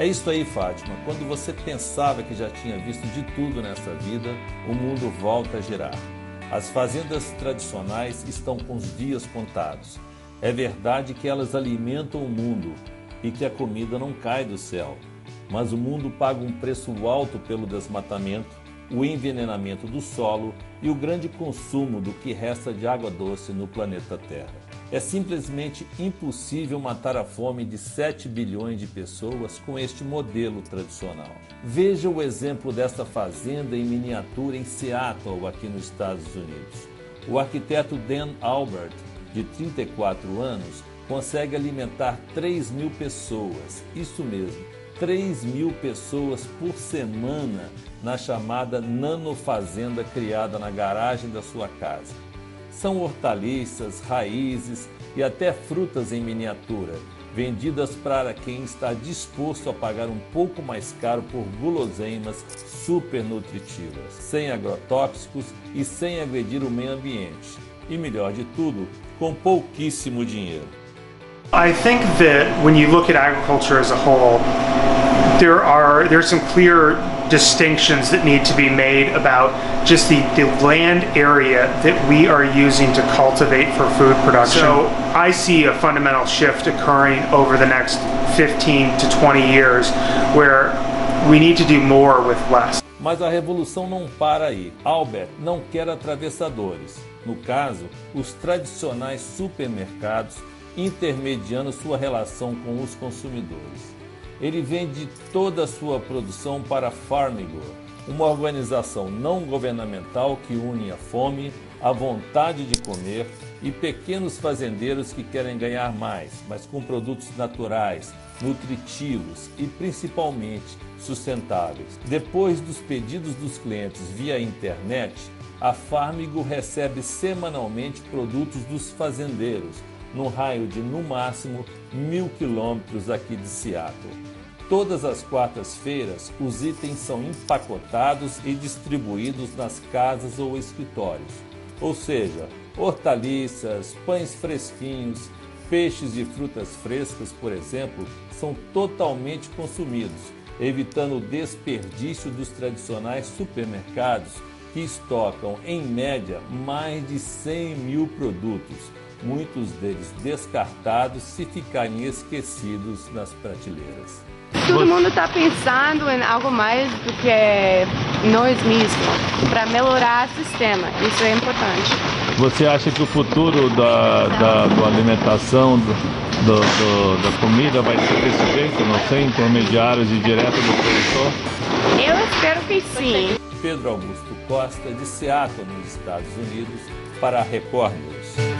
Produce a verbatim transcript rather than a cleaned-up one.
É isso aí, Fátima. Quando você pensava que já tinha visto de tudo nessa vida, o mundo volta a girar. As fazendas tradicionais estão com os dias contados. É verdade que elas alimentam o mundo e que a comida não cai do céu. Mas o mundo paga um preço alto pelo desmatamento, o envenenamento do solo e o grande consumo do que resta de água doce no planeta Terra. É simplesmente impossível matar a fome de sete bilhões de pessoas com este modelo tradicional. Veja o exemplo desta fazenda em miniatura em Seattle, aqui nos Estados Unidos. O arquiteto Dan Albert, de trinta e quatro anos, consegue alimentar três mil pessoas, isso mesmo, três mil pessoas por semana na chamada nanofazenda criada na garagem da sua casa. São hortaliças, raízes e até frutas em miniatura, vendidas para quem está disposto a pagar um pouco mais caro por guloseimas super nutritivas, sem agrotóxicos e sem agredir o meio ambiente. E melhor de tudo, com pouquíssimo dinheiro. I think that when you look at agriculture as a whole, there are there's some clear distinctions that need to be made about just the, the land area that we are using to cultivate for food production. So I see a fundamental shift occurring over the next fifteen to twenty years where we need to do more with less. Mas a revolução não para aí. Albert não quer atravessadores. No caso, os tradicionais supermercados intermediando sua relação com os consumidores. Ele vende toda a sua produção para Farmigo, uma organização não governamental que une a fome, a vontade de comer e pequenos fazendeiros que querem ganhar mais, mas com produtos naturais, nutritivos e principalmente sustentáveis. Depois dos pedidos dos clientes via internet, a Farmigo recebe semanalmente produtos dos fazendeiros, num raio de, no máximo, mil quilômetros aqui de Seattle. Todas as quartas-feiras, os itens são empacotados e distribuídos nas casas ou escritórios. Ou seja, hortaliças, pães fresquinhos, peixes e frutas frescas, por exemplo, são totalmente consumidos, evitando o desperdício dos tradicionais supermercados que estocam, em média, mais de cem mil produtos, muitos deles descartados se ficarem esquecidos nas prateleiras. Todo mundo está pensando em algo mais do que nós mesmos, para melhorar o sistema, isso é importante. Você acha que o futuro da, da, da alimentação, do, do, do, da comida vai ser desse jeito, não sem intermediários e direto do produtor? Eu espero que sim. Pedro Augusto Costa, de Seattle, nos Estados Unidos, para a Record News.